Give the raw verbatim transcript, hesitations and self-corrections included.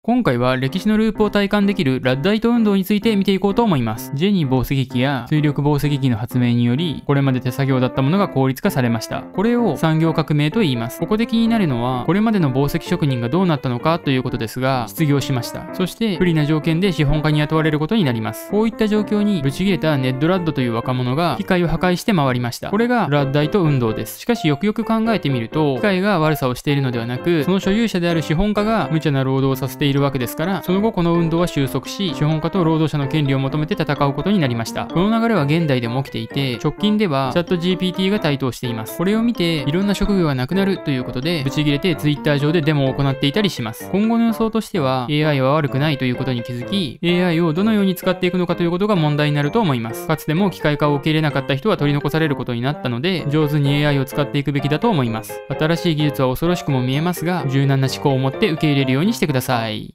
今回は歴史のループを体感できるラッダイト運動について見ていこうと思います。ジェニー紡績機や水力紡績機の発明により、これまで手作業だったものが効率化されました。これを産業革命と言います。ここで気になるのは、これまでの紡績職人がどうなったのかということですが、失業しました。そして不利な条件で資本家に雇われることになります。こういった状況にブチ切れたネッドラッドという若者が機械を破壊して回りました。これがラッダイト運動です。しかしよくよく考えてみると、機械が悪さをしているのではなく、その所有者である資本家が無茶な労働をさせているわけですから、その後この運動は収束し、資本家と労働者の権利を求めて戦うことになりました。この流れは現代でも起きていて、直近ではチャット ジーピーティー が台頭しています。これを見て、いろんな職業がなくなるということで、ブチ切れて Twitter 上でデモを行っていたりします。今後の予想としては、エーアイ は悪くないということに気づき、エーアイ をどのように使っていくのかということが問題になると思います。かつても機械化を受け入れなかった人は取り残されることになったので、上手に エーアイ を使っていくべきだと思います。新しい技術は恐ろしくも見えますが、柔軟な思考を持って受け入れるようにしてください。